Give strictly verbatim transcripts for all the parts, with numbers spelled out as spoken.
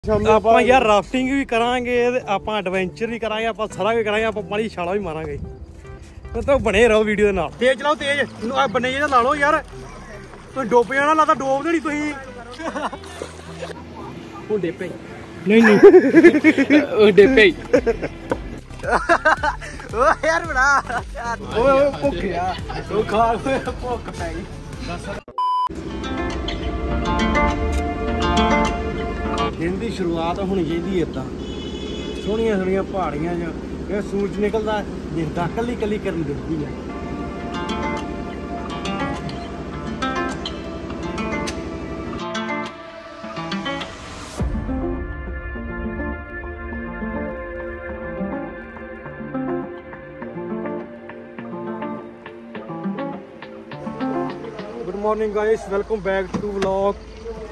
ਆਪਾਂ ਯਾਰ ਰਾਫਟਿੰਗ ਵੀ ਕਰਾਂਗੇ ਤੇ ਆਪਾਂ ਐਡਵੈਂਚਰ ਵੀ ਕਰਾਂਗੇ, ਆਪਾਂ ਸਾਰਾ ਕੁਝ ਕਰਾਂਗੇ, ਆਪਾਂ ਪਾਣੀ ਛਾਲਾ ਵੀ ਮਾਰਾਂਗੇ। ਤਾਂ ਬਣੇ ਰਹੋ ਵੀਡੀਓ ਦੇ ਨਾਲ। ਤੇਜ਼ ਚਲਾਓ, ਤੇਜ਼ ਬੰਨੇ ਜਿਹੇ ਲਾ ਲਓ ਯਾਰ, ਤੁਸੀਂ ਡੁੱਬ ਜਾਣਾ। ਲੱਗਦਾ ਡੋਬ ਦੇਣੀ ਤੁਸੀਂ। ਉਹ ਡੇਪੇ ਨਹੀਂ ਨਹੀਂ ਉਹ ਡੇਪੇ ਉਹ ਯਾਰ ਬੜਾ ਓਏ ਓਏ ਭੁੱਖਿਆ ਉਹ ਖਾ ਭੁੱਖ ਪੈ ਗਈ। ਦਿਨ ਦੀ ਸ਼ੁਰੂਆਤ ਹੋਣੀ ਚਾਹੀਦੀ ਏਦਾਂ ਸੋਹਣੀਆਂ ਸੋਹਣੀਆਂ ਪਹਾੜੀਆਂ ਜਾਂ ਇਹ ਸੂਰਜ ਨਿਕਲਦਾ ਦਿਖਦਾ, ਕੱਲੀ ਕੱਲੀ ਕਰਨ ਦਿਖਦੀ ਆ। Good morning guys, welcome back to vlog.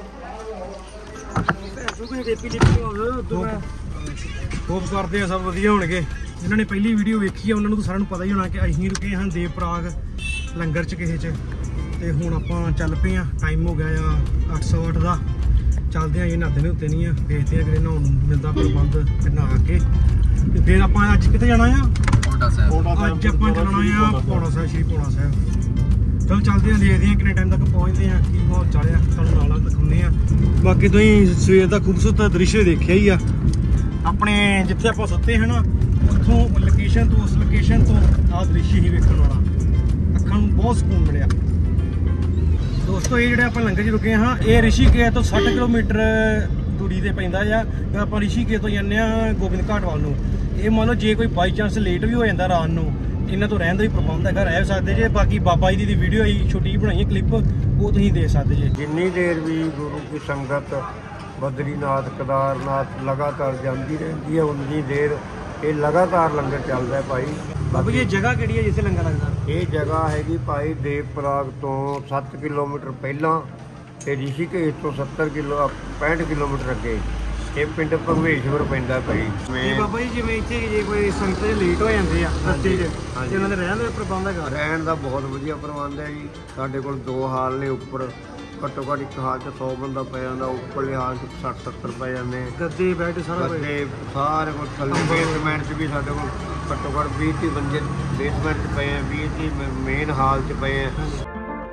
Hope करते हैं सब वधिया होणगे। जिन्होंने पहली वीडियो वेखी है उन्होंने तो सारिਆਂ ਨੂੰ पता ही होना कि ਅਸੀਂ रुके हाँ देव प्राग लंगर च किसे च ते हुण आपां चल पे हाँ। टाइम हो गया आ अठ सौ अठ का। चलते हैं ये नहाते नहुते नहीं है, देखते हैं कि नहाउण मिलता प्रबंध नहा के ते फिर आपां अज कित्थे जाना है? पौड़ा साहिब। अज आपां जाना है पौड़ा साहिब, श्री पौड़ा साहिब। चलो चलते हैं, देखते हैं कितने टाइम तक पहुँचते हैं, की माहौल चढ़िया तुहानूं नाल दिखाउने हैं। बाकी तुसीं सवेर का खूबसूरत दृश्य देखिया ही आ। अपने जिथे आप सुते हैं ना उतों लोकेशन तो उस लोकेशन तो आ दृश्य ही वेखण वाला, अखां नूं बहुत सुकून मिलिया। दोस्तों ये जिहड़े आपां लंगर च रुके हाँ, ये ऋषिकेश तो सठ किलोमीटर दूरी ते पैंदा आ। फिर आपां ऋषिकेश तो जाने आ गोबिंद घाट वाल नूं। ये मान लो जे कोई बाई चांस लेट भी हो जाता रात नूं, इन्हां तो रहण दा भी प्रबंध है, रह सकते जे। बाकी बाबा जी दी वीडियो आई छोटी बनाई क्लिप, वो तुसीं देख सकते जे। जिन्नी देर भी गुरु की संगत बद्रीनाथ केदारनाथ लगातार जाती रहती है, उन्नी देर ये लगातार लंगर चलता है भाई। बाबा जी जगह किहड़ी है जिथे लंगर लगदा? ये जगह हैगी भाई देव प्राग तो सत्त किलोमीटर पहला ते ऋषिकेश तो सत्तर किलो पैंठ किलोमीटर अगे ये पिंड भगवेश्वर पैंदा भाई। बाबा जी जिवें इत्थे जे कोई संगत लेट हो जाते हैं रस्ते च ते उन्हां दे रहण दा प्रबंध है? रहण दा बहुत वधिया प्रबंध है जी। साडे कोल दो हाल ने, उपर घट्टो घट्ट एक हाल च सौ बंदा पै जांदा, उपरले हाल च सठ सत्तर पै जांदे। गद्दे बैठ सारा गद्दे सारे कोल थल्ले बेसमेंट च भी साडे कोल घट्टो घट्ट बीस तीह बंदे बेसमेंट च पए हैं, बीस तीह मेन हाल च पए हैं।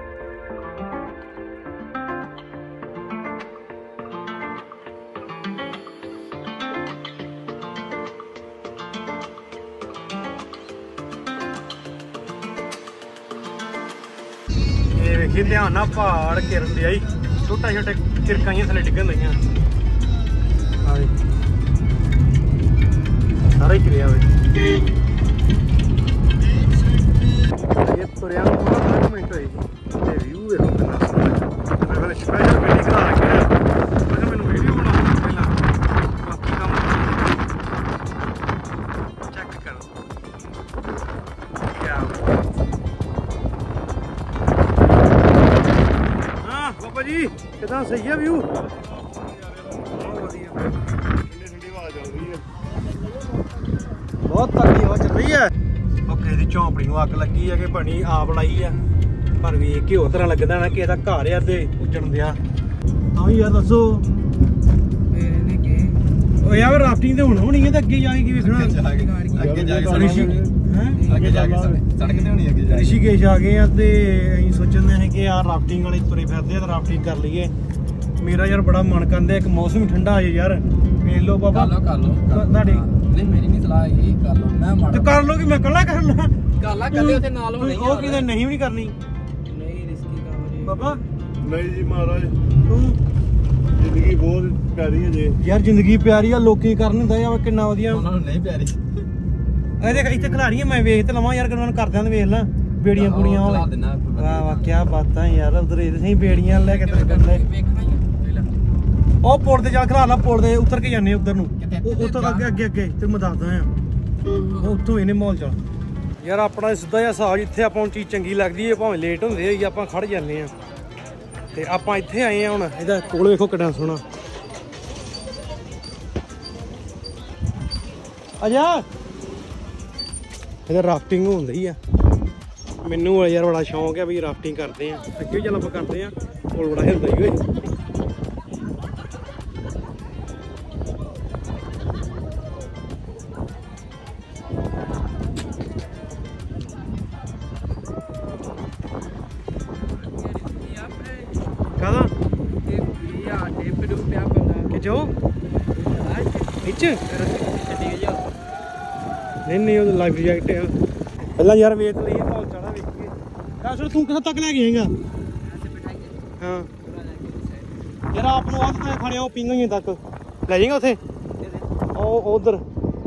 ਵੇਖੀ ਧਿਆਨ ਨਾਲ ਪਹਾੜ ਘਿਰਨ ਦਿਆ ਹੀ, ਛੋਟਾ ਛੋਟੇ ਚਿਰਕਾਈਆਂ ਥੱਲੇ ਡਿੱਗਣ ਦਈਆਂ। ਸਾਰਾ ਹੀ ਘਿਰਿਆ ਵੇ। ਇਹ ਤੁਰਿਆ ਨੂੰ ਪੰਦਰਾਂ ਮਿੰਟ ਹੋਏ ਤੇ ਵਿਊ ਵੇਖੋ ਕਿੰਨਾ ਸੋਹਣਾ। ਮੈਂ ਪਹਿਲੇ ਸਪੈਸ਼ਲ ਗੱਡੀ ਕਰਾ ਕੇ ਆਇਆ, ਮੈਂ ਕਿਹਾ ਮੈਨੂੰ ਵੀਡੀਓ ਬਣਾਉਣੀ ਪਹਿਲਾਂ, ਬਾਕੀ ਕੰਮ ਚੈੱਕ ਕਰੋ। ਕਿਆ ਬਾਬਾ ਜੀ ਕਿਦਾਂ? ਸਹੀ ਹੈ ਵਿਊ? ਬਹੁਤ ਵਧੀਆ, ਠੰਡੀ ਠੰਡੀ ਹਵਾ ਚੱਲ ਰਹੀ ਹੈ, ਬਹੁਤ ਤਕੜੀ ਹਵਾ ਚੱਲ ਰਹੀ ਹੈ। ਓਕੇ ਦੀ ਝੌਂਪੜੀ ਨੂੰ ਅੱਗ ਲੱਗੀ ਹੈ ਕਿ ਬਣੀ ਆਪ ਲਾਈ ਆ, ਪਰ ਵੇਖ ਕੇ ਹੋਰ ਤਰ੍ਹਾਂ ਲੱਗਦਾ ਨਾ ਕਿ ਇਹਦਾ ਘਰ ਆ ਤੇ ਉੱਜਣ ਦਿਆ। ਤਾਂ ਯਾਰ ਦੱਸੋ ਉਹ ਯਾਰ ਰਾਫਟਿੰਗ ਤੇ ਹੁਣ ਹੋਣੀ ਹੈ ਤੇ ਅੱਗੇ ਜਾ ਕੇ ਕੀ ਵੇਖਣਾ? ਅੱਗੇ ਜਾ ਕੇ ਅੱਗੇ ਜਾ ਕੇ ਸੜਕ ਤੇ ਹੋਣੀ ਅੱਗੇ। ऋषिकेश आ गए हैं ਤੇ ਅਸੀਂ ਸੋਚਦੇ ਹਾਂ ਕਿ ਯਾਰ ਰਾਫਟਿੰਗ ਵਾਲੇ ਤੁਰੇ ਫਿਰਦੇ ਆ ਤੇ ਰਾਫਟਿੰਗ ਕਰ ਲਈਏ। ਮੇਰਾ ਯਾਰ ਬੜਾ ਮਨ ਕਰਦਾ ਇੱਕ ਮੌਸਮ ਠੰਡਾ ਆ ਯਾਰ। ਵੇਖ ਲਓ ਬਾਬਾ, ਕਰ ਲਓ ਕਰ ਲਓ ਤੁਹਾਡੀ ਨਹੀਂ, ਮੇਰੀ ਨਹੀਂ ਸਲਾਹ ਹੈਗੀ, ਕਰ ਲਓ। ਮੈਂ ਮਾੜਾ ਤੇ ਕਰ ਲਓ ਕਿ ਮੈਂ ਇਕੱਲਾ ਕਰ ਲਾਂ? ਕਰ ਲਾ, ਕੱਲੇ ਉੱਥੇ ਨਾਲ ਹੋਣੇ। ਉਹ ਕਿਤੇ ਨਹੀਂ ਵੀ ਨਹੀਂ ਕਰਨੀ? ਨਹੀਂ ਰਿਸਕੀ ਕੰਮ ਜੀ ਬਾਬਾ। नहीं जी महाराज, ਤੂੰ जिंदगी बहुत प्यारी है जी ਯਾਰ ਜ਼ਿੰਦਗੀ ਪਿਆਰੀ ਆ, ਲੋਕੀ ਕਰਨ ਹੁੰਦਾ ਯਾਰ ਕਿੰਨਾ ਵਧੀਆ। ਉਹਨਾਂ ਨੂੰ ਨਹੀਂ ਪਿਆਰੀ। ਇਹ ਦੇਖ ਇੱਥੇ ਖਿਲਾੜੀਆਂ ਮੈਂ ਵੇਖ ਤੇ ਲਵਾਂ ਯਾਰ, ਕਿੰਨਾਂ ਨੂੰ ਕਰਦਿਆਂ ਤੇ ਵੇਖ ਲਾਂ ਬੇੜੀਆਂ ਬੁੜੀਆਂ। ਖਿਲਾ ਦੇਣਾ। ਵਾਹ ਵਾਹ ਕੀ ਬਾਤਾਂ ਯਾਰ। ਉਧਰ ਇਹ ਸਹੀ ਬੇੜੀਆਂ ਲੈ ਕੇ ਤੇ ਗੱਲੇ ਵੇਖਣਾ ਹੀ ਉਹ ਪੁਲ ਤੇ ਜਾ ਖਿਲਾ ਲਾ, ਪੁਲ ਤੇ ਉਤਰ ਕੇ ਜਾਂਦੇ ਉਧਰ ਨੂੰ, ਉੱਥੋਂ ਅੱਗੇ ਅੱਗੇ ਅੱਗੇ ਤੇ ਮੈਂ ਦੱਸਦਾ ਆ ਉੱਥੋਂ ਇਹਨੇ ਮਾਹੌਲ ਚੱਲ। ਯਾਰ ਆਪਣਾ ਸਿੱਧਾ ਜਿਹਾ ਹਿਸਾਬ, ਜਿੱਥੇ ਆਪਾਂ ਨੂੰ ਚੀਜ਼ ਚੰਗੀ ਲੱਗਦੀ ਹੈ ਭਾਵੇਂ ਲੇਟ ਹੁੰਦੇ ਹੋਈ ਆਪਾਂ ਖੜ ਜਾਂਦੇ ਆ। ਤੇ ਆਪਾਂ ਇੱਥੇ ਆਏ ਆ ਹੁਣ, ਇਹਦਾ ਕੋਲ ਵੇਖੋ ਕਿੰਨਾ ਸੋਹਣਾ। ਆਜਾ ਇਹਦਾ ਰਾਫਟਿੰਗ ਹੁੰਦੀ ਆ। ਮੈਨੂੰ ਯਾਰ बड़ा शौक है भी राफ्टिंग करते हैं, अगे चल आप करते हैं, पुल बड़ा हिलता ही। ਜਾਓ ਇੱਥੇ ਨਹੀਂ ਨਹੀਂ ਉਹ ਲਾਈਵ ਪ੍ਰੋਜੈਕਟ ਆ ਪਹਿਲਾਂ ਯਾਰ ਵੇਚ ਲਈਏ ਭਾਲ ਚਾੜਾ ਵੇਖੀਏ ਕਾਸਰ ਤੂੰ ਕਿੱਥੇ ਤੱਕ ਲੈ ਕੇ ਆਏਗਾ ਹਾਂ ਯਾਰ ਆਪ ਨੂੰ ਆਹ ਤੇ ਖੜਿਆ ਉਹ ਪਿੰਗਾਂ ਤੱਕ ਲੈ ਜਾਏਗਾ ਉੱਥੇ ਉਹ ਉਧਰ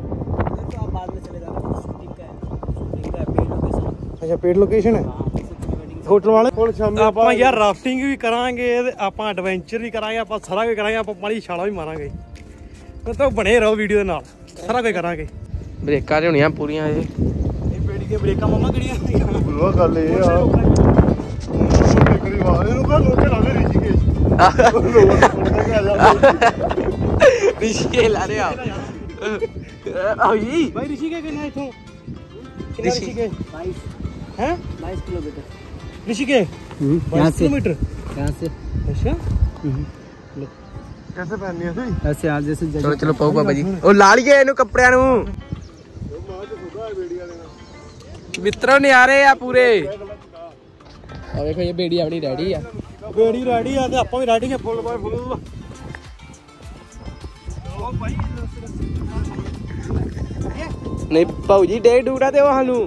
ਅੱਛਾ ਪੇਡ ਲੋਕੇਸ਼ਨ ਹੈ ਹੋਟਲ ਵਾਲੇ ਹੁਣ ਸ਼ਾਮੀ ਆਪਾਂ ਯਾਰ ਰਾਫਟਿੰਗ ਵੀ ਕਰਾਂਗੇ ਤੇ ਆਪਾਂ ਐਡਵੈਂਚਰ ਵੀ ਕਰਾਂਗੇ ਆਪਾਂ ਸਾਰਾ ਕੁਝ ਕਰਾਂਗੇ ਆਪਾਂ ਮਾੜੀ ਛਾਲਾ ਵੀ ਮਾਰਾਂਗੇ ਤਾਂ ਬਣੇ ਰਹੋ ਵੀਡੀਓ ਦੇ ਨਾਲ ਸਾਰਾ ਕੁਝ ਕਰਾਂਗੇ ਬ੍ਰੇਕਾਂ ਤੇ ਹੋਣੀਆਂ ਪੂਰੀਆਂ ਇਹ ਇਹ ਬੇੜੀ ਦੀਆਂ ਬ੍ਰੇਕਾਂ ਮਮਾ ਕਿਹੜੀਆਂ ਉਹ ਗੱਲ ਇਹ ਆ ਕਰੀ ਵਾਲੇ ਨੂੰ ਕਹ ਲੋਕੇ ਲਾਵੇ ਰਿਸ਼ੀਕੇਸ਼ ਰਿਸ਼ੀਕੇ ਲਾ ਰਿਹਾ ਆਓ ਜੀ ਭਾਈ ਰਿਸ਼ੀਕੇਸ਼ ਕਿੰਨਾ ਇੱਥੋਂ ਕਿੰਨਾ ਰਿਸ਼ੀਕੇਸ਼ बाईस है बाईस किलोमीटर ऋषिकेश यहाँ से किलोमीटर यहाँ से अच्छा कैसे पहननी है सी ऐसे आज जैसे चलो चलो पाओ बाबा जी ਉਹ ਲਾ ਲਈਏ ਇਹਨੂੰ ਕੱਪੜਿਆਂ ਨੂੰ ਮਿੱਤਰੋ ਨਿਆਰੇ ਆ ਪੂਰੇ ਆ ਵੇਖੋ ਇਹ ਬੇੜੀ ਆਪਣੀ ਰੈਡੀ ਆ ਬੇੜੀ ਰੈਡੀ ਆ ਤੇ ਆਪਾਂ ਵੀ ਰੈਡੀ ਆ ਫੁੱਲ ਬਾਏ ਫੁੱਲ ਉਹ ਭਾਈ ਨਹੀਂ ਭਾਊ ਜੀ ਡੇ ਡੂੜਾ ਤੇ ਉਹ ਸਾਨੂੰ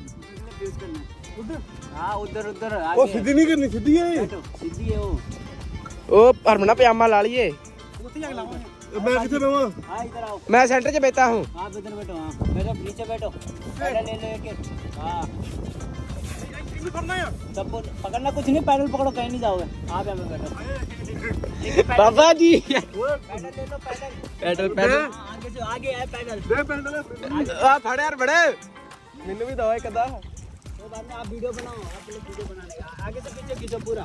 हाँ उधर उधर वो सीधी नहीं करनी सीधी है सीधी है वो ओ हरमना पजामा ला लिए मैं किथे रहूं हां इधर आओ मैं सेंटर में बैठा हूं हां इधर बैठो हां मेरे नीचे बैठो पैडल ले लेके हां करना है सब पकड़ना कुछ नहीं पैडल पकड़ो कहीं नहीं जाओगे आप यहां बैठो बाबा जी पैडल ले लो पैडल पैडल पैडल आगे से आगे है पैडल दे पैडल आ फड़ यार बड़े मैंने भी दवा एक अदा बाद में आप वीडियो बनाओ आप लोग वीडियो बनाने का आगे से पीछे खींचो पूरा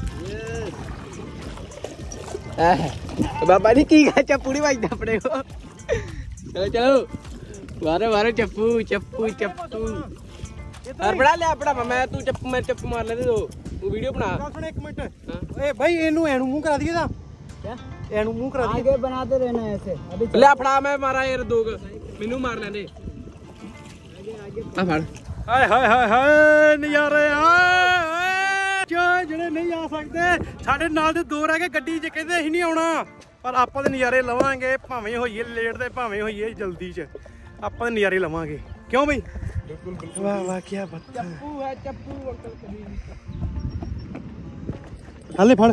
बाबा जी की गा चप्पूड़ी बजदा अपने को चलो चलो मारो मारो चप्पू चप्पू चप्पू और बड़ा ले अपना मैं तू चप्पू मैं चप्पू मार लेने दो तू वीडियो बना सुन एक मिनट ए भाई एनु एनु मुंह करा दिए दा क्या एनु मुंह करा दिए आगे बनाते रहना ऐसे अभी ले अपना मैं मारा यार दो मेनू मार लेने आगे आगे आ फड़ ਹਾਏ ਹਾਏ ਹਾਏ ਹਾਏ ਨਜ਼ਾਰੇ ਆ ਜਿਹੜੇ ਨਹੀਂ ਆ ਸਕਦੇ ਸਾਡੇ ਨਾਲ ਦੇ ਦੋ ਰਹਿ ਗਏ ਗੱਡੀ 'ਚ ਕਹਿੰਦੇ ਅਸੀਂ ਨਹੀਂ ਆਉਣਾ ਪਰ ਆਪਾਂ ਦੇ ਨਜ਼ਾਰੇ ਲਵਾਂਗੇ ਭਾਵੇਂ ਹੋਈਏ ਲੇਟ ਤੇ ਭਾਵੇਂ ਹੋਈਏ ਜਲਦੀ 'ਚ ਆਪਾਂ ਦੇ ਨਜ਼ਾਰੇ ਲਵਾਂਗੇ ਕਿਉਂ ਬਈ ਬਿਲਕੁਲ ਬਿਲਕੁਲ ਵਾਹ ਵਾਹ ਕੀ ਬਾਤ ਚੱਪੂ ਹੈ ਚੱਪੂ ਅੰਕਲ ਕਬੀਰ ਹਲੇ ਫੜ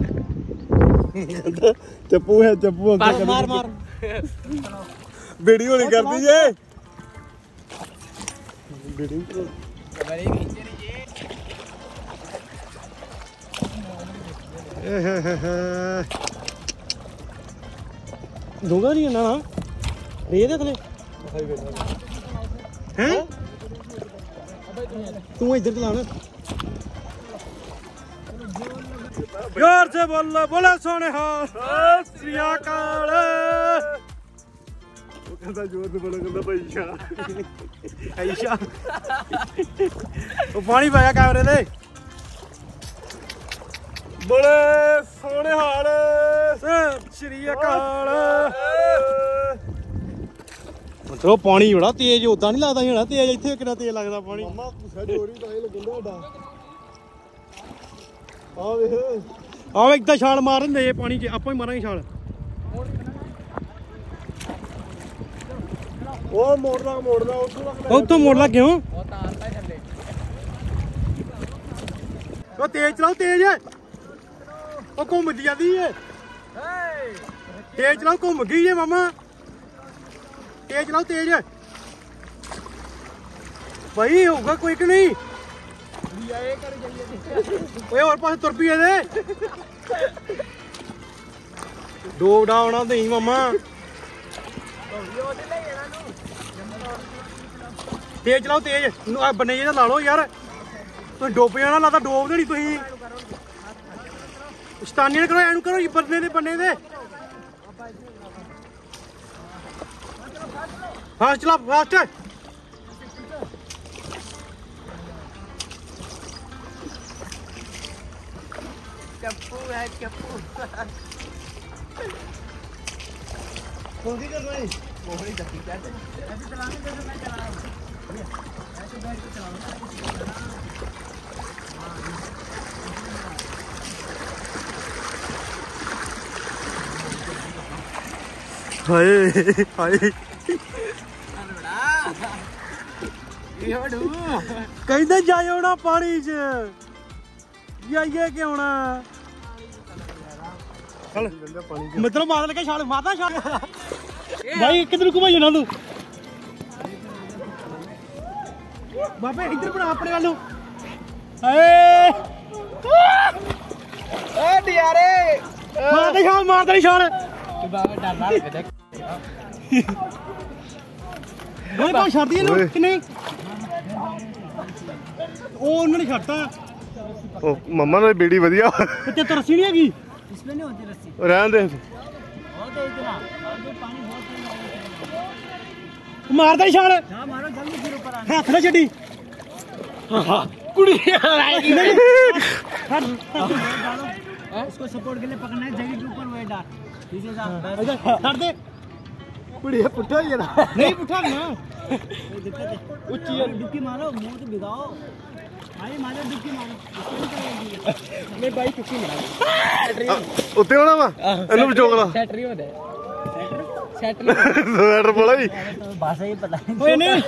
ਚੱਪੂ ਹੈ ਚੱਪੂ ਅੰਕਲ ਮਾਰ ਮਾਰ ਵੀਡੀਓ ਨਹੀਂ ਕਰਦੀ ਜੇ ਵੀਡੀਓ बड़े खींचे रहिए दूंगा नहीं ना ना ये दे तले हैं तू इधर चलाना जोर से बोल बोले सोने हाल श्री अकाल कहता जोर से बोला कहता भाई ऐशा वो पानी पाया कैमरे दे बोले सोने हाल श्री अकाल मतलब पानी बड़ा तेज उदा नहीं लगता होना तेज इतने कितना तेज लगता पानी आ इतना छाल मार दे पानी च आप मारा छाल ਉਹ ਮੋੜਦਾ ਮੋੜਦਾ ਉੱਥੋਂ ਮੋੜਦਾ ਕਿਉਂ ਉਹ ਤਾਰਦਾ ਥੱਲੇ ਉਹ ਤੇਜ਼ ਚਲਾਓ ਤੇਜ਼ ਉਹ ਘੁੰਮਦੀ ਜਾਂਦੀ ਏ ਤੇਜ਼ ਚਲਾਓ ਘੁੰਮ ਗਈ ਏ ਮਾਮਾ ਤੇਜ਼ ਚਲਾਓ ਤੇਜ਼ ਭਾਈ ਹੋਊਗਾ ਕੋਈ ਕਿ ਨਹੀਂ ਓਏ ਹੋਰ ਪਾਸੇ ਤੁਰ ਪਈ ਇਹਦੇ ਦੋ ਡਾਉਣਾ ਨਹੀਂ ਮਾਮਾ तेज चलाओ तेज बन्ने जे ला लो यार तुम डुब जाना लगता डोब दे तुम शतानियां करो एनू करो बन्ने दे बन्ने दे फास्ट चला फास्ट चप्पू है चप्पू जल्दी करना है मोहरी जल्दी क्या ऐसे चलाने जैसे मैं चला रहा हूं ऐसे बैठ के चलाओ ਹਾਏ ਹਾਏ ਕਹਿੰਦੇ ਜਾਇਓ ਨਾ ਪਾਣੀ 'ਚ ਜਾਈਏ ਕਿ ਆਉਣਾ ਮਤਲਬ ਮਾਰ ਲਗੇ ਛਾਲ ਮਾਰਦਾ ਛਾਲ ਭਾਈ ਕਿੱਧਰ ਘੁਮਾਈ ਨਾ ਤੂੰ ਬਾਬੇ ਇੱਧਰ ਬਣਾ ਆਪਣੇ ਵੱਲ ਨੂੰ ਹਾਏ ਓ ਡਿਆਰੇ ਮਾਰਦਾ ਛਾਲ ਮਾਰਦਾ ਛਾਲ ਬਾਬਾ ਡਰਦਾ ਲੱਗਦਾ ਉਹ ਤਾਂ ਛੱਡਦੀ ਇਹਨੂੰ ਕਿ ਨਹੀਂ ਉਹ ਉਹਨਾਂ ਨੇ ਛੱਡਤਾ ਉਹ ਮੰਮਾ ਨੇ ਬੀੜੀ ਵਧੀਆ ਤੇ ਤੇ ਰੱਸੀ ਨਹੀਂ ਹੈਗੀ इसमें नहीं होती रस्सी ਰਹਿਣ ਦੇ बहुत है इतना और जो पानी बहुत ਮਾਰਦਾ ਛਾਲ हां मारो जल्दी फिर ऊपर आना ਹੱਥ ਨਾ ਛੱਡੀ ਕੁੜੀ उसको सपोर्ट के लिए पकड़ना है जगह के ऊपर वेट डाल पीछे जा ਛੱਡ ਦੇ बढ़िया पुट्ठा ही है ना ਨਹੀਂ ਪੁੱਠਾ ਨਾ कोई दिक्कत है ऊंची डुबकी मारो मुंह से भिगाओ भाई मारो डुबकी मारो नहीं भाई डुबकी मारो ਉੱਤੇ ਹੋਣਾ ਵਾ ਇਹਨੂੰ ਵਿਚੋਕ ਲਾ सेट नहीं होता सेट ਸਵੈਟਰ ਪਾਲਾ ਹੀ भाषा ही पता नहीं ਓਏ ਨਹੀਂ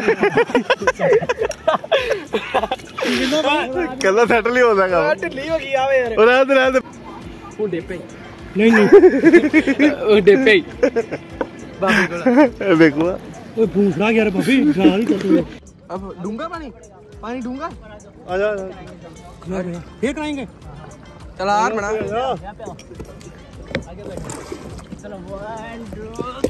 ਕੱਲਾ ਸੈਟਲ ਹੀ ਹੋ ਸਕਦਾ ढिल्ली हो गई आवे यार ਉਹ ਰਹਿਣ ਦੇ ਰਹਿਣ ਦੇ उड़े पे ਨਹੀਂ ਨਹੀਂ उड़े पे बाबू को ਇਹ ਦੇਖੋ ਓਏ ਭੂਸਣਾ ਯਾਰ ਬੱਬੀ ਗਾਲ ਹੀ ਕੱਟੂ अब डूंगा पानी पानी डूंगा ਆ ਜਾ ਫੇਰ ਕਰਾਂਗੇ चल यार बना आगे बैठ चलो वन टू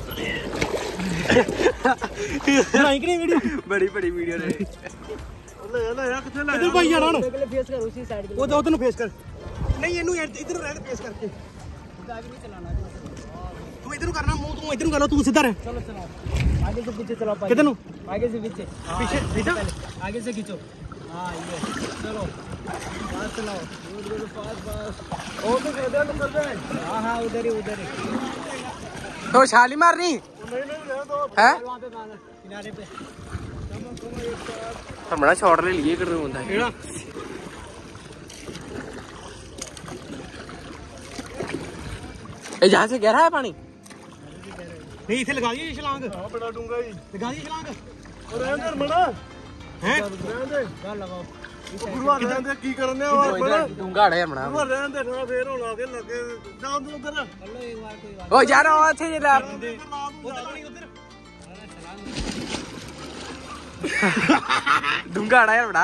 ਬਣਾਈ ਕਿ ਨਹੀਂ ਵੀਡੀਓ बड़ी बड़ी वीडियो है ਲੈ ਲੈ ਯਾ ਕਿੱਥੇ ਲੈ ਇੱਧਰ ਭਾਈ ਜਾਣਾ ਹੁਣ पहले फेस कर उसी साइड के ਉਹ ਉਧਰ ਨੂੰ ਫੇਸ ਕਰ ਨਹੀਂ ਇਹਨੂੰ ਇੱਧਰ ਰਹਿ ਕੇ ਫੇਸ ਕਰਕੇ आगे नहीं चलाना ਤੂੰ ਇੱਧਰ ਨੂੰ ਕਰਨਾ ਮੂੰਹ ਤੂੰ ਇੱਧਰ ਨੂੰ ਕਰ ਤੂੰ सिद्धा रह चलो चलाओ आगे से पीछे चलाओ किधर नु? आगे से पीछे पीछे सीधा आगे से खींचो हाँ ये चलो फास्ट चलाओ गुड फास्ट फास्ट ओ तो उधर तो कर दे हाँ हाँ उधर ही उधर ही तो छाली मारनी है वहां पे मारना किनारे पे हम बड़ा शॉट ले लिए कर रहे होता है ਕਿਹੜਾ ये जहाँ से गहरा है पानी ਨਹੀਂ ਇੱਥੇ ਲਗਾ ਦਈਏ ਛਲਾਂਗ ਆ ਬੜਾ ਡੂੰਗਾ ਜੀ ਲਗਾ ਦਈਏ ਛਲਾਂਗ ਉਹ ਰਹਿਣ ਦੇ ਮਣਾ ਹੈ ਰਹਿਣ ਦੇ क्या लगाओ ਗੁਰੂਆ ਰਹਿਣ ਦੇ ਕੀ ਕਰਨ ਆ ਉਹ ਬੜਾ डूंगा है बना ਗੁਰੂਆ ਰਹਿਣ ਦੇ ਨਾ ਫੇਰ ਹੋਣਾ ਕੇ ਲੱਗੇ ਜਾਂ ਤੂੰ ਉਧਰ हेलो एक बार कोई बात ओ जा रहा हूँ अच्छे जरा ਉਧਰ ਪਾਣੀ ਉਧਰ डूंगा है यार बड़ा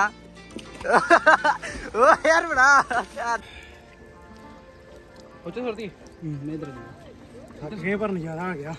ओ यार बड़ा यार उच्च सरती मैं इधर ਅੱਗੇ ਪਰ ਨਜ਼ਾਰਾ ਆ ਗਿਆ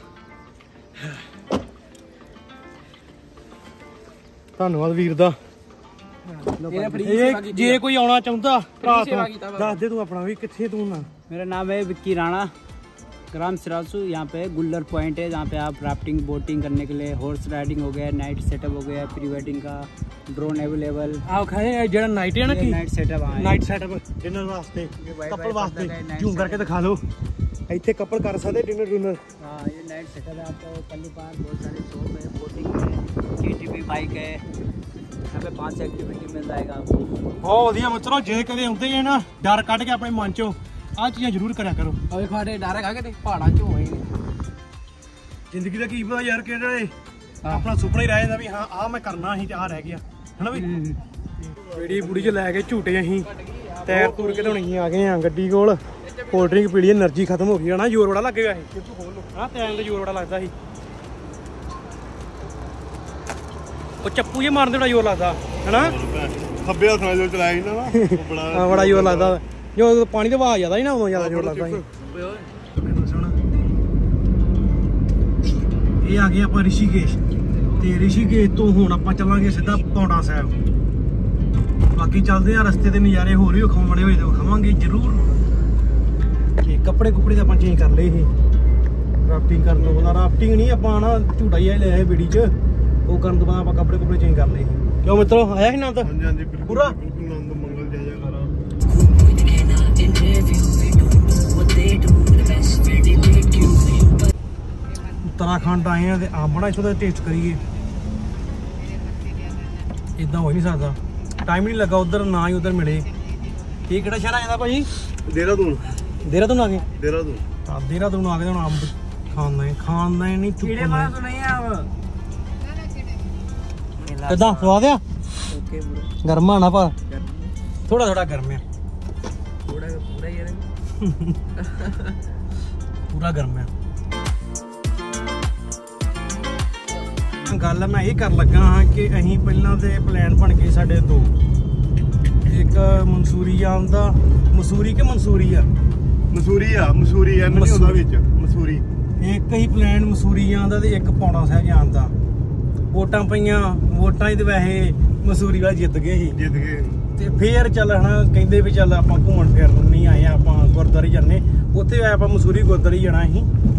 ਧੰਨਵਾਦ ਵੀਰ ਦਾ तेरा फ्री ਇਹ ਜੇ ਕੋਈ ਆਉਣਾ ਚਾਹੁੰਦਾ ਭਰਾ ਸੇਵਾ ਤੋਂ ਕੀਤਾ ਵਾ। ਦੱਸ ਦੇ ਤੂੰ ਆਪਣਾ ਵੀ ਕਿੱਥੇ ਤੂੰ ਨਾ मेरा नाम है विक्की राणा ग्राम सिरासू यहाँ पे गुल्लर पॉइंट है जहाँ पे आप राफ्टिंग बोटिंग करने के लिए हॉर्स राइडिंग हो गया नाइट सेटअप हो गया प्री वेडिंग का ड्रोन अवेलेबल ਆਹ ਖਾਏ ਜਿਹੜਾ ਨਾਈਟ ਹੈ ਨਾ ਕੀ नाइट सेटअप हाँ ਨਾਈਟ ਸੈਟਅਪ ਡਿਨਰ ਵਾਸਤੇ ਕਪਲ ਵਾਸਤੇ ਜ਼ੂਮ ਕਰਕੇ ਦਿਖਾ ਦਿਓ ਇੱਥੇ ਕਪਲ ਕਰ ਸਕਦੇ ਡਿਨਰ ਡਿਨਰ हाँ ये नाइट सेटअप है आपको पल्ली पार्क बहुत सारे शॉप है बोटिंग है जी टी पी बाइक है यहाँ पे पांच एक्टिविटी मिल जाएगा आपको ਬਹੁਤ ਵਧੀਆ ਮਿੱਤਰੋ ਜੇ ਕਦੇ ਆਉਂਦੇ ਜੇ ਨਾ ਡਰ ਕੱਢ ਕੇ ਆਪਣੇ ਮਨ ਚੋਂ ਆਹ ਚੀਜ਼ਾਂ ਜ਼ਰੂਰ ਕਰਿਆ ਕਰੋ और खाटे डारे खा के देख पहाड़ा चो होई ਜ਼ਿੰਦਗੀ ਦਾ ਕੀ ਪਤਾ ਯਾਰ ਕਿਹੜੇ ਆਪਣਾ ਸੁਪਨਾ ਹੀ ਰਹਿ ਜਾਂਦਾ ਵੀ ਹਾਂ ਆਹ ਮੈਂ ਕਰਨਾ ਸੀ ਤੇ ਆਹ ਰਹਿ ਗਿਆ ਹਨਾ ਵੀ ਬੀੜੀ ਬੁੜੀ ਚ ਲੈ ਕੇ ਝੂਟੇ ਅਸੀਂ ਟਾਇਰ ਤੂਰ ਕੇ ਧੋਣੀ ਅਸੀਂ ਆ ਗਏ ਆ ਗੱਡੀ ਕੋਲ ਕੋਲਡ ਡਰਿੰਕ ਪੀ ਲਈ એનર્ਜੀ ਖਤਮ ਹੋ ਗਈ ਹਨਾ ਜ਼ੋਰ ਬੜਾ ਲੱਗੇਗਾ ਇਹ ਹਾਂ ਟਾਇਰ ਤੇ ਜ਼ੋਰ ਬੜਾ ਲੱਗਦਾ ਸੀ ਉਹ ਚੱਪੂ ਜੇ ਮਾਰਨ ਤੇ ਬੜਾ ਜ਼ੋਰ ਲੱਗਦਾ ਹਨਾ ਖੱਬੇ ਹੱਥ ਨਾਲ ਜੋ ਚਲਾਇਆ ਸੀ ਨਾ ਉਹ ਬੜਾ ਹਾਂ ਬੜਾ ਜ਼ੋਰ ਲੱਗਦਾ ਜੋ ਪਾਣੀ ਦਾ ਵਹਾਅ ਜ਼ਿਆਦਾ ਸੀ ਨਾ ਉਦੋਂ ਜ਼ਿਆਦਾ ਜ਼ੋਰ ਲੱਗਦਾ ਸੀ ਇਹ ਆ ਗਏ ਆਪਾਂ ਰਿਸ਼ੀਕੇਸ਼ ਤੇ ਰਿਸ਼ੀਕੇਸ਼ ਤੋਂ ਹੁਣ ਆਪਾਂ ਚੱਲਾਂਗੇ ਸਿੱਧਾ ਪੌਂਟਾ ਸਾਹਿਬ ਬਾਕੀ ਚੱਲਦੇ ਆ ਰਸਤੇ ਦੇ ਨਜ਼ਾਰੇ ਹੋਰ ਵੀ ਵਿਖਾਉਣੇ ਹੋਏ ਤੇ ਵਿਖਾਵਾਂਗੇ ਜ਼ਰੂਰ ਤੇ ਕੱਪੜੇ ਕੁਪੜੇ ਤਾਂ ਆਪਾਂ ਚੇਂਜ ਕਰ ਲਏ ਸੀ ਰਾਫਟਿੰਗ ਕਰਨ ਤੋਂ ਬਾਅਦ ਰਾਫਟਿੰਗ ਨਹੀਂ ਆਪਾਂ ਨਾ ਝੂਟਾ ਹੀ ਲੈ ਆਏ ਬੀੜੀ 'ਚ ਉਹ ਕਰਨ ਤੋਂ ਬਾਅਦ ਆਪਾਂ ਕੱਪੜੇ ਕੁਪੜੇ ਚੇਂਜ ਕਰ ਲਏ ਸੀ ਕਿਉਂ ਮਿੱਤਰੋ ਆਇਆ ਸੀ ਨਾ ਤਾਂ ਹਾਂਜੀ ਹਾਂਜੀ ਬਿਲਕੁਲ ਪੂਰਾ? ਬਿਲਕੁਲ ਆਨੰਦ ਮੰਗਲ ਜੈ ਜੈਕਾਰਾ ਉੱਤਰਾਖੰਡ ਆਏ ਆ ਤੇ ਆਮਣਾ ਇੱਥੋਂ ਦਾ ਟੇਸਟ ਕਰੀਏ ਇਦਾਂ ਹੋ ਨਹੀਂ ਸਕਦਾ ਟਾਈਮ ਨਹੀਂ ਲੱਗਾ ਉਧਰ ਨਾ ਹੀ ਉਧਰ ਮਿਲੇ ਇਹ ਕਿਹੜਾ ਸ਼ਹਿਰ ਆ ਜਾਂਦਾ ਭਾਜੀ ਦੇਹਰਾਦੂਨ ਦੇਹਰਾਦੂਨ ਆ ਗਏ ਦੇਹਰਾਦੂਨ ਹਾਂ ਦੇਹਰਾਦੂਨ ਆ ਗਏ ਹੁਣ ਅੰਬ ਖਾਣਾ ਹੀ ਖਾਣਾ ਹੀ ਨਹੀਂ कीड़े मारा तो नहीं है अब ਕਿਦਾਂ ਸਵਾਦ ਆ ओके पूरा ਗਰਮਾ ਨਾ ਪਰ ਥੋੜਾ ਥੋੜਾ ਗਰਮ ਆ पूरा पूरा ही है ਪੂਰਾ ਗਰਮ ਆ ਗੱਲ ਮੈਂ ਇਹ ਕਰ ਲੱਗਾ ਹਾਂ ਕਿ ਅਸੀਂ ਪਹਿਲਾਂ ਤੇ ਪਲਾਨ ਬਣ ਗਏ ਸਾਡੇ ਦੋ ਇੱਕ ਮਨਸੂਰੀ ਆਉਂਦਾ ਮਸੂਰੀ ਕਿ ਮਨਸੂਰੀ ਆ ਮਸੂਰੀ ਆ ਮਸੂਰੀ ਐ ਨਹੀਂ ਉਹਦਾ ਵਿੱਚ ਮਸੂਰੀ ਇੱਕ ਹੀ ਪਲਾਨ ਮਸੂਰੀ ਆਉਂਦਾ ਤੇ ਇੱਕ ਪੌਣਾ ਸਾਹਿਬ ਜਾਂਦਾ ਵੋਟਾਂ ਪਈਆਂ ਵੋਟਾਂ ਹੀ ਤੇ ਵੈਸੇ ਮਸੂਰੀ ਵਾਲੇ ਜਿੱਤ ਗਏ ਸੀ ਜਿੱਤ ਗਏ ਤੇ ਫੇਰ ਚੱਲ ਹਨਾ ਕਹਿੰਦੇ ਵੀ ਚੱਲ ਆਪਾਂ ਘੁੰਮਣ ਫਿਰਨ ਨਹੀਂ ਆਏ ਆਪਾਂ ਗੁਰਦੁਆਰੇ ਜਾਂਦੇ ਉੱਥੇ ਆਪਾਂ ਮਸੂਰੀ ਗੁਰਦੁਆਰੇ ਜਾਣਾ ਸੀ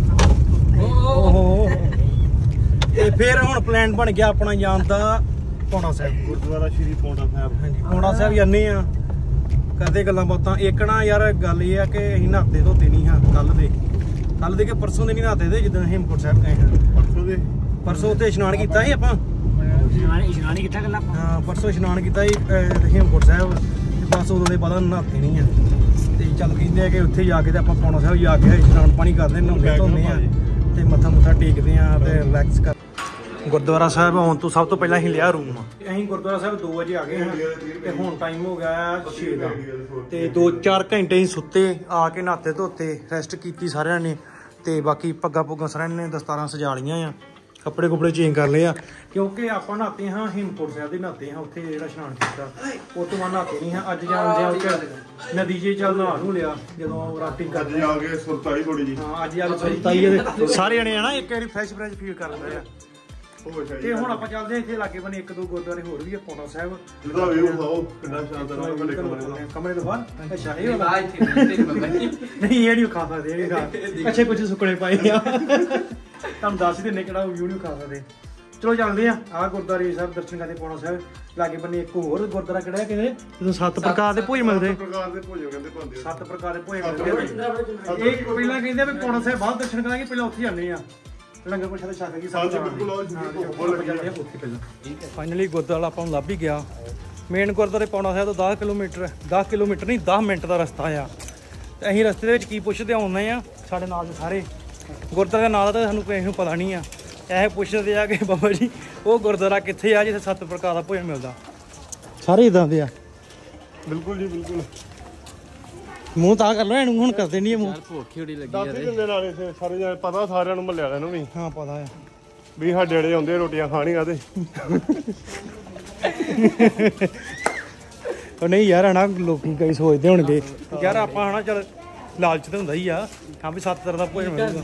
ਓਹੋ ਤੇ ਫੇਰ ਹੁਣ ਪਲਾਨ ਬਣ ਗਿਆ ਆਪਣਾ ਜਾਣ ਦਾ ਪੌਣਾ ਸਾਹਿਬ ਗੁਰਦੁਆਰਾ ਸ਼੍ਰੀ ਪੌਂਟਾ ਸਾਹਿਬ ਹਾਂਜੀ ਪੌਣਾ ਸਾਹਿਬ ਜਾਂਦੇ ਆ ਕਰਦੇ ਗੱਲਾਂ ਬਾਤਾਂ ਇੱਕ ਨਾ ਯਾਰ ਗੱਲ ਇਹ ਆ ਕਿ ਅਸੀਂ ਨਹਾਤੇ ਧੋਤੇ ਨਹੀਂ ਹਾਂ ਕੱਲ ਦੇ ਕੱਲ ਦੇ ਕਿ ਪਰਸੋਂ ਦੇ ਨਹੀਂ ਨਹਾਤੇ ਤੇ ਜਦੋਂ ਹੇਮਕੁੰਟ ਸਾਹਿਬ ਗਏ ਹਾਂ ਪਰਸੋਂ ਦੇ ਪਰਸੋਂ ਉੱਥੇ ਇਸ਼ਨਾਨ ਕੀਤਾ ਸੀ ਆਪਾਂ इशनानी कितना करना ਹਾਂ ਪਰਸੋਂ ਇਸ਼ਨਾਨ ਕੀਤਾ ਸੀ ਅਹ, ਹੇਮਕੁੰਟ ਸਾਹਿਬ ਤੇ ਬਸ ਉਦੋਂ ਦੇ ਬਾਅਦ ਨਹਾਤੇ ਨਹੀਂ ਆ ਤੇ ਚੱਲ ਕਹਿੰਦੇ ਆ ਕਿ ਉੱਥੇ ਜਾ ਕੇ ਤੇ ਆਪਾਂ ਪੌਣਾ ਸਾਹਿਬ ਜਾ ਕੇ ਇਸ਼ਨਾਨ ਪਾਣੀ ਕਰਦੇ ਨਹਾਉਂਦੇ ਧੋਂਦੇ ਆ ਤੇ ਮੱਥਾ ਮੁੱਥਾ ਟੇਕਦੇ ਆ ਤੇ ਰਿਲੈਕਸ ਕਰ ਗੁਰਦੁਆਰਾ ਸਾਹਿਬ ਆਉਣ ਤੋਂ ਸਭ ਤੋਂ ਪਹਿਲਾਂ ਹੀ ਲਿਆ ਰੂਮ ਅਸੀਂ ਗੁਰਦੁਆਰਾ ਸਾਹਿਬ ਦੋ ਵਜੇ ਆ ਗਏ ਹਾਂ ਤੇ ਹੁਣ ਟਾਈਮ ਹੋ ਗਿਆ ਛੇ ਦਾ ਤੇ ਦੋ ਚਾਰ ਘੰਟੇ ਹੀ ਸੁੱਤੇ ਆ ਕੇ ਨਹਾਤੇ ਧੋਤੇ ਰੈਸਟ ਕੀਤੀ ਸਾਰਿਆਂ ਨੇ ਤੇ ਬਾਕੀ ਪੱਗਾਂ ਪੁੱਗਾਂ ਸਾਰਿਆਂ ਨੇ ਦਸਤਾਰਾਂ ਸਜਾ ਲੀਆਂ ਆ ਕੱਪੜੇ ਕੁਪੜੇ ਚੇਂਜ ਕਰ ਲਏ ਆ ਕਿਉਂਕਿ ਆਪਾਂ ਨਹਾਤੇ ਹਾਂ ਹੇਮਕੁੰਟ ਸਾਹਿਬ ਦੇ ਨਹਾਤੇ ਹਾਂ ਉੱਥੇ ਜਿਹੜਾ ਇਸ਼ਨਾਨ ਕੀਤਾ ਉਹ ਤੋਂ ਬਾਅਦ ਨਹਾਤੇ ਨਹੀਂ ਹਾਂ ਅੱਜ ਜਾਂਦੇ ਆ ਉੱਥੇ ਨਦੀ 'ਚ ਚੱਲ ਨਹਾ ਨੂੰ ਲਿਆ ਜਦੋਂ ਰਾਫਟਿੰਗ ਕਰਦੇ ਆ ਗਏ ਸੁਰਤਾਈ ਥੋੜੀ ਜੀ ਹਾਂ ਅੱਜ ਆ ਸੁਰਤਾਈ ਸਾਰੇ ਜਣੇ ਆ ਨਾ ਇੱਕ ਵਾਰੀ ਫਰੈਸ਼ ਫਰੈਸ਼ ਫੀਲ ਕਰ ਲੈਂਦੇ ਆ ਤੇ ਹੁਣ ਆਪਾਂ ਚੱਲਦੇ ਆ ਇੱਥੇ ਲਾਗੇ ਬਣੇ ਇੱਕ ਦੋ ਗੁਰਦੁਆਰੇ ਹੋਰ ਵੀ ਆ ਪੌਣਾ ਸਾਹਿਬ ਜਿਹਦਾ ਵਿਊ ਖਾਓ ਕਿੰਨਾ ਸ਼ਾਨਦਾਰ ਆ ਵੱਡੇ ਕਮਰੇ ਦਾ ਕਮਰੇ ਤੋਂ ਬਾਹਰ ਅੱਛਾ ਇਹ ਵਾਲਾ ਨਹੀਂ ਇਹ ਨਹੀਂ ਖਾ ਸਕਦੇ ਇਹ ਨਹੀਂ ਖਾ ਅੱਛੇ ਕੁਝ ਸੁੱਕਣੇ ਪਾਏ ਆ ਤੁਹਾਨੂੰ ਦੱਸ ਹੀ ਦਿੰਨੇ ਕਿਹੜਾ ਵਿਊ ਨਹੀਂ ਖਾ ਸਕਦੇ ਚਲੋ ਚੱਲਦੇ ਆ ਆਹ ਗੁਰਦੁਆਰੇ ਸਾਹਿਬ ਦਰਸ਼ਨ ਕਰਦੇ ਪੌਣਾ ਸਾਹਿਬ ਲਾਗੇ ਬੰਨੇ ਇੱਕ ਹੋਰ ਗੁਰਦੁਆਰਾ ਕਿਹੜਾ ਕਹਿੰਦੇ ਜਦੋਂ ਸੱਤ ਪ੍ਰਕਾਰ ਦੇ ਭੋਜ ਮਿਲਦੇ ਪ੍ਰਕਾਰ ਦੇ ਭੋਜਨ ਕਹਿੰਦੇ ਪਾਉਂਦੇ ਸੱਤ ਪ੍ਰਕਾਰ ਦੇ ਭੋਜ ਮਿਲਦੇ ਇਹ ਪਹਿਲਾਂ ਕਹਿੰਦੇ ਵੀ ਪੌਣਾ ਸਾਹਿਬ ਬਾਅਦ ਦਰਸ਼ਨ ਕਰਾਂਗੇ ਪਹਿਲਾਂ ਉੱਥੇ ਜਾਂਦੇ ਆ ਲੰਗਰ ਪ੍ਰਸ਼ਾਦ ਛਕ ਕੇ ਸਾਲ ਚ ਬਿਲਕੁਲ ਉੱਥੇ ਪਹਿਲਾਂ ਫਾਈਨਲੀ ਗੁਰਦੁਆਰਾ ਆਪਾਂ ਨੂੰ ਲੱਭ ਹੀ ਗਿਆ ਮੇਨ ਗੁਰਦੁਆਰੇ ਪੌਣਾ ਸਾਹਿਬ ਤੋਂ ਦਸ ਕਿਲੋਮੀਟਰ ਦਸ ਕਿਲੋਮੀਟਰ ਨਹੀਂ ਦਸ ਮਿੰਟ ਦਾ ਰਸਤਾ ਆ ਤੇ ਅਸੀਂ ਰਸਤੇ ਦੇ ਵਿੱਚ ਕੀ ਪੁੱਛਦੇ ਆਉਂਦੇ ਆ ਸਾਡੇ ਨਾਲ ਦੇ ਸਾਰੇ ਗੁਰਦੁਆਰੇ ਦਾ ਨਾਂ ਤਾਂ ਸਾਨੂੰ ਕਿਸੇ ਨੂੰ ਪਤਾ ਨਹੀਂ ਆ ਇਹ ਪੁੱਛਦੇ ਆ ਕਿ ਬਾਬਾ ਜੀ ਉਹ ਗੁਰਦੁਆਰਾ ਕਿੱਥੇ ਆ ਜਿੱਥੇ ਸੱਤ ਪ੍ਰਕਾਰ ਦਾ ਭੋਜਨ ਮਿਲਦਾ ਸਾਰੇ ਇਦਾਂ ਦੇ ਆ ਬਿਲਕੁਲ ਜੀ ਬਿਲਕੁਲ ਮੂੰਹ ਤਾਂ ਕਰ ਲਓ ਇਹਨੂੰ ਹੁਣ ਕਰਦੇ ਨਹੀਂ ਮੂੰਹ ਭੁੱਖੀ ਬੜੀ ਲੱਗੀ ਦੱਸ ਹੀ ਦਿੰਦੇ ਨਾਲੇ ਇੱਥੇ ਸਾਰੇ ਜਣੇ ਪਤਾ ਸਾਰਿਆਂ ਨੂੰ ਮੱਲੇ ਵਾਲਿਆਂ ਨੂੰ ਵੀ ਹਾਂ ਪਤਾ ਆ ਵੀ ਸਾਡੇ ਜਿਹੜੇ ਆਉਂਦੇ ਰੋਟੀਆਂ ਖਾਣੀਆਂ ਤੇ ਉਹ ਨਹੀਂ ਯਾਰ ਹਨਾ ਲੋਕੀ ਕਈ ਸੋਚਦੇ ਹੋਣਗੇ ਯਾਰ ਆਪਾਂ ਹਨਾ ਚੱਲ ਲਾਲਚ ਤਾਂ ਹੁੰਦਾ ਹੀ ਆ ਹਾਂ ਵੀ ਸੱਤ ਤਰ੍ਹਾਂ ਦਾ ਭੋਜਨ ਮਿਲੂਗਾ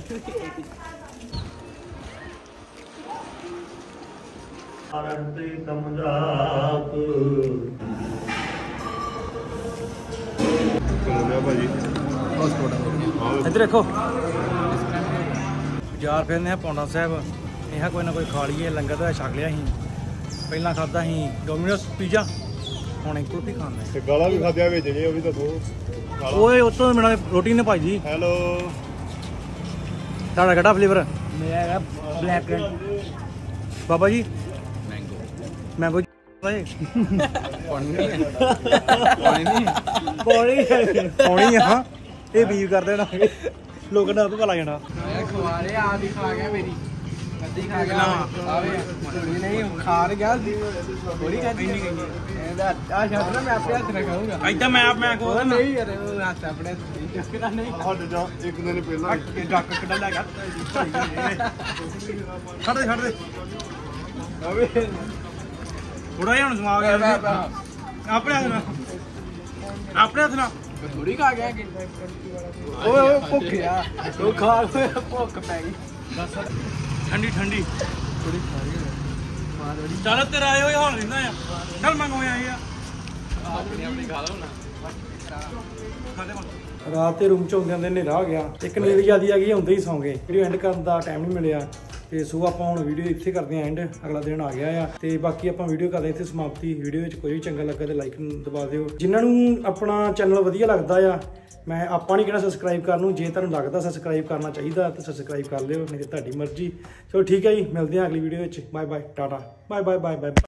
ਆਰਤੀ ਸਮਝਾਤ ਕਹਿੰਦੇ ਆ ਭਾਜੀ ਇੱਧਰ ਦੇਖੋ ਬਾਜ਼ਾਰ ਫਿਰਦੇ ਆ ਪੌਂਡਾ ਸਾਹਿਬ ਇਹ ਕੋਈ ਨਾ ਕੋਈ ਖਾ ਲਈਏ ਲੰਗਰ ਤਾਂ ਛਕ ਲਿਆ ਸੀ ਪਹਿਲਾਂ ਖਾਦਾ ਸੀ ਡੋਮੀਨੋਸ ਪੀਜ਼ਾ ਹੁਣ ਇੱਕ ਕੁਲਫੀ ਖਾਣਾ ਤੇ ਗਾਲਾਂ ਵੀ ਖਾਦਿਆ ਵਿੱਚ ਜੇ ਉਹ ਵੀ ਦੱਸੋ ਓਏ ਉਤੋਂ ਮੇਰਾ ਰੋਟੀ ਨੇ ਭਾਈ ਜੀ ਹੈਲੋ ਤੁਹਾਡਾ ਕਿਹੜਾ ਫਲੇਵਰ मेरा black Baba ji mango mango ਪੌਣੀ ਪੌਣੀ ਹਾਂ ਇਹ ਬੀਵ ਕਰ ਦੇਣਾ ਲੋਕ ਨਾ ਤੋਂ ਭਲਾ ਜਾਣਾ ਖਵਾਰੇ ਆ ਵੀ ਖਾ ਗਿਆ ਮੇਰੀ ਅੱਧੀ ਖਾ ਕੇ ਆਵੇ ਨਹੀਂ ਖਾ ਗਿਆ ਥੋੜੀ ਖਾਦੀ ਨਹੀਂ ਗਈ ਇਹਦਾ ਆ ਛੱਡ ਨਾ ਮੈਂ ਆਪੇ ਹੱਥ ਨਾਲ ਖਾਊਂਗਾ ਐਦਾਂ ਮੈਂ ਆਪ ਮੈਂ ਕੋਲ ਨਹੀਂ ਯਾਰ ਉਹ ਹੱਥ ਆਪਣੇ ਚੱਕਦਾ ਨਹੀਂ ਸਾਡੇ ਜਾ ਇੱਕ ਦਿਨ ਪਹਿਲਾਂ ਇਹ ਡੱਕ ਕਿੱਦਾਂ ਲੈ ਗਿਆ ਛੱਡ ਦੇ ਛੱਡ ਦੇ ਆਵੇ ਥੋੜਾ ਜਿਹਾ ਹੁਣ ਸਮਾ ਗਿਆ ਆਪਣੇ ਹੱਥ ਨਾਲ ਆਪਣੇ ਹੱਥ ਨਾਲ ਥੋੜੀ ਖਾ ਗਿਆ ਕਿ ਓਏ ਓਏ ਭੁੱਖ ਆ ਉਹ ਖਾ ਓਏ ਭੁੱਖ ਪੈ ਗਈ ਠੰਡੀ ਠੰਡੀ ਥੋੜੀ ਖਾ ਰਹੀ ਚੱਲ ਤੇਰਾ ਆਏ ਹੋਏ ਹਾਲ ਰਹਿੰਦਾ ਆ ਚੱਲ ਮੰਗੋ ਆਏ ਆ ਆਪਣੀ ਆਪਣੀ ਖਾ ਲਓ ਨਾ ਰਾਤ ਤੇ ਰੂਮ ਚ ਹੁੰਦੇ ਹੁੰਦੇ ਹਨੇਰਾ ਹੋ ਗਿਆ ਇੱਕ ਨੀਂਦ ਜਿਆਦੀ ਆ ਗਈ ਹੁੰਦੇ ਹੀ ਸੌਂ ਗਏ ਵੀਡੀਓ ਐਂਡ ਕਰਨ ਦਾ ਟਾਈਮ ਨਹੀਂ ਮਿਲਿਆ ਤੇ ਸੋ ਆਪਾਂ ਹੁਣ ਵੀਡੀਓ ਇੱਥੇ ਕਰਦੇ ਆਂ ਐਂਡ ਅਗਲਾ ਦਿਨ ਆ ਗਿਆ ਆ ਤੇ ਬਾਕੀ ਆਪਾਂ ਵੀਡੀਓ ਕਰਦੇ ਇੱਥੇ ਸਮਾਪਤੀ ਵੀਡੀਓ ਵਿੱਚ ਕੋਈ ਵੀ ਚੰਗਾ ਲੱਗਾ ਤੇ ਲਾਈਕ ਦਬਾ ਦਿਓ ਜਿਨ੍ਹਾਂ ਨੂੰ ਆਪਣਾ ਚੈਨਲ ਵਧੀਆ ਲੱਗਦਾ ਆ ਮੈਂ ਆਪਾਂ ਨਹੀਂ ਕਹਿਣਾ ਸਬਸਕ੍ਰਾਈਬ ਕਰਨ ਨੂੰ ਜੇ ਤੁਹਾਨੂੰ ਲੱਗਦਾ ਸਬਸਕ੍ਰਾਈਬ ਕਰਨਾ ਚਾਹੀਦਾ ਤਾਂ ਸਬਸਕ੍ਰਾਈਬ ਕਰ ਲਿਓ ਨਹੀਂ ਤੇ ਤੁਹਾਡੀ ਮਰਜ਼ੀ ਚਲੋ ਠੀਕ ਹੈ ਜੀ ਮਿਲਦੇ ਆਂ ਅਗਲੀ ਵੀਡੀਓ ਵਿੱਚ bye bye tata bye bye bye bye